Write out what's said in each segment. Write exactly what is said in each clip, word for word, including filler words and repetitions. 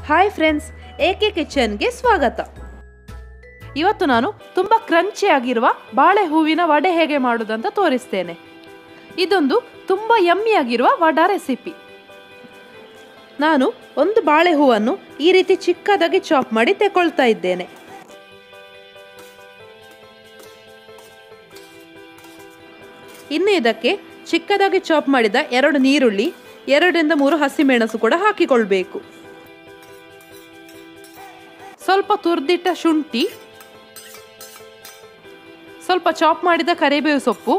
Hi friends, A K ಕಿಚನ್ಗೆ ಸ್ವಾಗತ. ಇವತ್ತು ನಾನು ತುಂಬ ಕ್ರಂಚಿ ಆಗಿರುವ ಬಾಳೆ ಹೂವಿನ ವಡೆ ಹೇಗೆ ಮಾಡೋದಂತ ತೋರಿಸ್ತೇನೆ. ಇದೊಂದು ತುಂಬ ಯಮ್ಮಿ ಆಗಿರುವ ವಡ ರೆಸಿಪಿ. ನಾನು ಒಂದು ಬಾಳೆ ಹೂವನ್ನು ಈ ರೀತಿ ಚಿಕ್ಕದಾಗಿ ಚಾಪ್ ಮಾಡಿ ತೆಕೊಳ್ತಾ ಇದ್ದೇನೆ. ಇನ್ನು ಇದಕ್ಕೆ ಚಿಕ್ಕದಾಗಿ ಚಾಪ್ ಮಾಡಿದ ಎರಡು ನೀರುಳ್ಳಿ, ಎರಡರಿಂದ ಮೂರು ಹಸಿಮೆಣಸು ಕೂಡ ಹಾಕಿಕೊಳ್ಬೇಕು. ಸ್ವಲ್ಪ ತುರಿದಿಟ್ಟ ಶುಂಠಿ, ಸ್ವಲ್ಪ ಚಾಪ್ ಮಾಡಿದ ಕರಿಬೇವು ಸೊಪ್ಪು,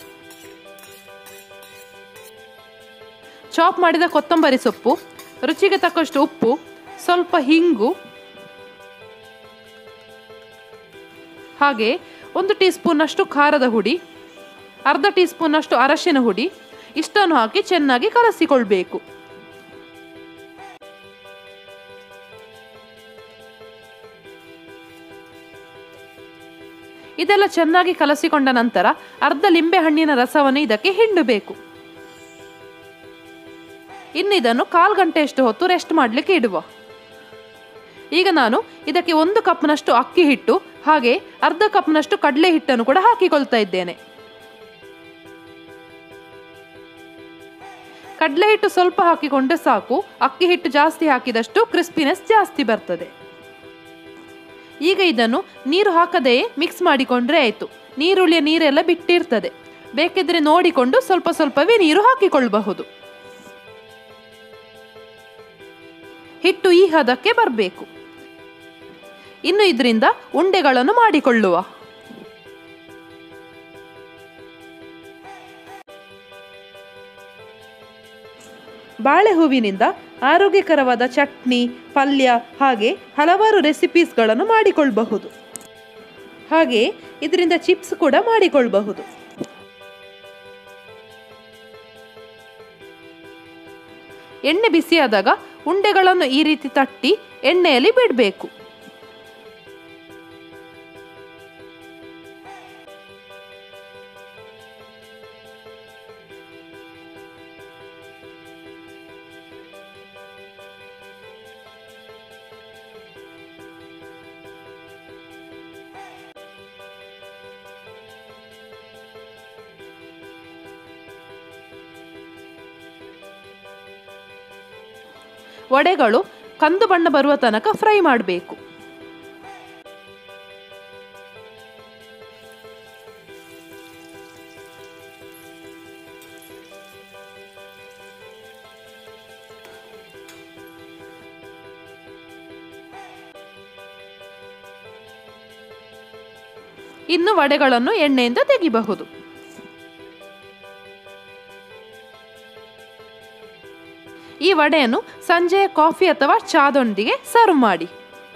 ಚಾಪ್ ಮಾಡಿದ ಕೊತ್ತಂಬರಿ ಸೊಪ್ಪು, ರುಚಿಗೆ ತಕ್ಕಷ್ಟು ಉಪ್ಪು, ಸ್ವಲ್ಪ ಹಿಂಗು, ಹಾಗೆ ಒಂದು ಟೀ ಸ್ಪೂನ್ನಷ್ಟು ಖಾರದ ಹುಡಿ, ಅರ್ಧ ಟೀ ಸ್ಪೂನ್ನಷ್ಟು ಅರಶಿನ ಹುಡಿ ಇಷ್ಟನ್ನು ಹಾಕಿ ಚೆನ್ನಾಗಿ ಕಲಸಿಕೊಳ್ಬೇಕು. ಇದೆಲ್ಲ ಚೆನ್ನಾಗಿ ಕಲಸಿಕೊಂಡ ನಂತರ ಅರ್ಧ ಲಿಂಬೆ ಹಣ್ಣಿನ ರಸವನ್ನು ಇದಕ್ಕೆ ಹಿಂಡಬೇಕು. ಇನ್ನು ಇದನ್ನು ಕಾಲು ಗಂಟೆಯಷ್ಟು ಹೊತ್ತು ರೆಸ್ಟ್ ಮಾಡಲಿಕ್ಕೆ ಇಡುವ. ಈಗ ನಾನು ಇದಕ್ಕೆ ಒಂದು ಕಪ್ನಷ್ಟು ಅಕ್ಕಿ ಹಿಟ್ಟು ಹಾಗೆ ಅರ್ಧ ಕಪ್ನಷ್ಟು ಕಡಲೆ ಹಿಟ್ಟನ್ನು ಕೂಡ ಹಾಕಿಕೊಳ್ತಾ ಇದ್ದೇನೆ. ಕಡಲೆ ಹಿಟ್ಟು ಸ್ವಲ್ಪ ಹಾಕಿಕೊಂಡ್ರೆ ಸಾಕು, ಅಕ್ಕಿ ಹಿಟ್ಟು ಜಾಸ್ತಿ ಹಾಕಿದಷ್ಟು ಕ್ರಿಸ್ಪಿನೆಸ್ ಜಾಸ್ತಿ ಬರ್ತದೆ. ಈಗ ಇದನ್ನು ನೀರು ಹಾಕದೆಯೇ ಮಿಕ್ಸ್ ಮಾಡಿಕೊಂಡ್ರೆ ಆಯಿತು. ನೀರುಳ್ಳಿಯ ನೀರೆಲ್ಲ ಬಿಟ್ಟಿರ್ತದೆ, ಬೇಕಿದ್ರೆ ನೋಡಿಕೊಂಡು ಸ್ವಲ್ಪ ಸ್ವಲ್ಪವೇ ನೀರು ಹಾಕಿಕೊಳ್ಳಬಹುದು. ಹಿಟ್ಟು ಈ ಹದಕ್ಕೆ ಬರಬೇಕು. ಇನ್ನು ಇದರಿಂದ ಉಂಡೆಗಳನ್ನು ಮಾಡಿಕೊಳ್ಳುವ. ಬಾಳೆ ಹೂವಿನಿಂದ ಆರೋಗ್ಯಕರವಾದ ಚಟ್ನಿ, ಪಲ್ಯ ಹಾಗೆ ಹಲವಾರು ರೆಸಿಪೀಸ್ಗಳನ್ನು ಮಾಡಿಕೊಳ್ಳಬಹುದು. ಹಾಗೆ ಇದರಿಂದ ಚಿಪ್ಸ್ ಕೂಡ ಮಾಡಿಕೊಳ್ಳಬಹುದು. ಎಣ್ಣೆ ಬಿಸಿಯಾದಾಗ ಉಂಡೆಗಳನ್ನು ಈ ರೀತಿ ತಟ್ಟಿ ಎಣ್ಣೆಯಲ್ಲಿ ಬಿಡಬೇಕು. ವಡೆಗಳು ಕಂದು ಬಣ್ಣ ಬರುವ ತನಕ ಫ್ರೈ ಮಾಡಬೇಕು. ಇನ್ನು ವಡೆಗಳನ್ನು ಎಣ್ಣೆಯಿಂದ ತೆಗಿಬಹುದು. ಈ ವಡೆಯನ್ನು ಸಂಜೆಯ ಕಾಫಿ ಅಥವಾ ಚಾದೊಂದಿಗೆ ಸರ್ವ್ ಮಾಡಿ.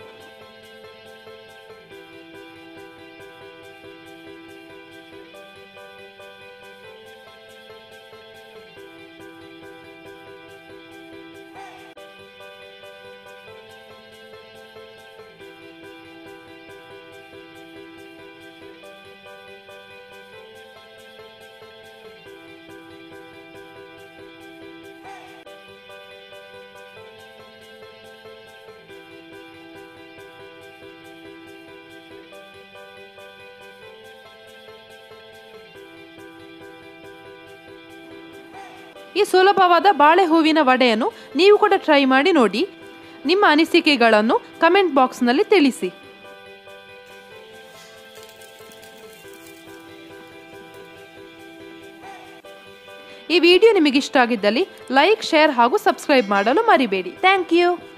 ಈ ಸುಲಭವಾದ ಬಾಳೆ ಹೂವಿನ ವಡೆಯನ್ನು ನೀವು ಕೂಡ ಟ್ರೈ ಮಾಡಿ ನೋಡಿ. ನಿಮ್ಮ ಅನಿಸಿಕೆಗಳನ್ನು ಕಮೆಂಟ್ ಬಾಕ್ಸ್ನಲ್ಲಿ ತಿಳಿಸಿ. ಈ ವಿಡಿಯೋ ನಿಮಗೆ ಇಷ್ಟ ಆಗಿದ್ದಲ್ಲಿ ಲೈಕ್, ಶೇರ್ ಹಾಗೂ ಸಬ್ಸ್ಕ್ರೈಬ್ ಮಾಡಲು ಮರಿಬೇಡಿ. Thank you.